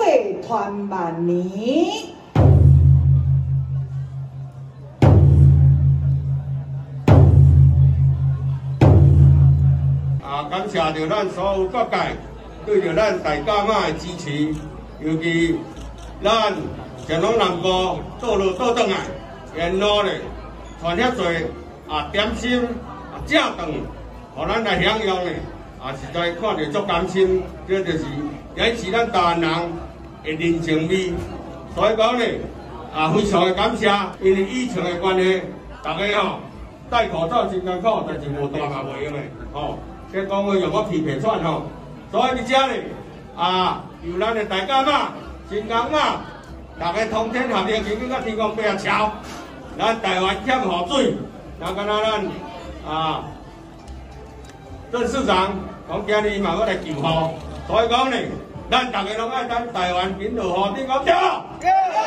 汇团万年。 感谢着咱所有各界对着咱大甲妈的支持，尤其咱乾隆南部倒落倒转来，沿路咧传遐侪点心正顿，互咱来享用咧，实在看着足甘心，这就是也是咱台湾人的人情味。所以讲咧，非常的感谢，因为疫情的关系，大家戴口罩真艰苦，但是无戴嘛袂用的这讲话用我皮皮喘所以伫遮咧由咱的大甲妈、新港妈，大家通天合力，经过天公伯啊桥，咱台湾欠雨水，那敢若咱郑市长讲今日嘛要来救雨，所以讲咧，咱大家拢爱咱台湾紧落雨，你讲对无？